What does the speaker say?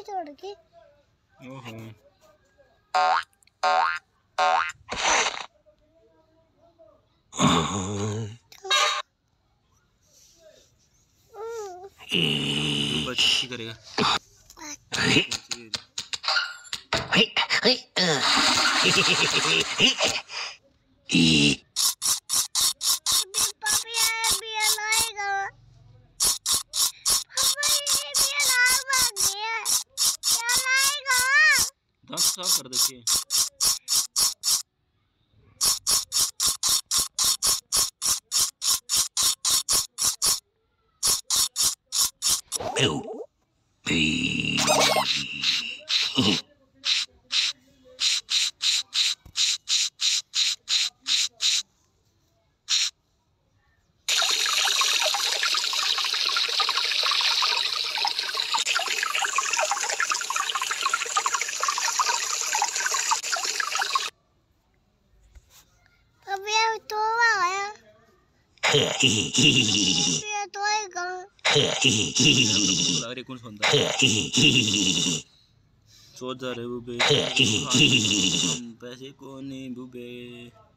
नहीं छोड़ के। ओहो बच्ची करेगा। दांत साफ कर देखिए। कौन सुनता सोच जा रहे बुबे पैसे को नहीं बुबे।